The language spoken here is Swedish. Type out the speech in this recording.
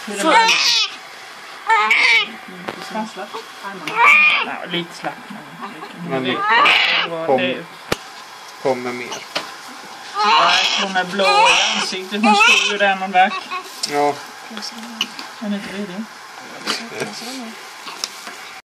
Hur är det? Lite slapp. Men det kommer mer. Hon är blå i ansiktet. Hon står ju där någon verk. Ja. Men inte det.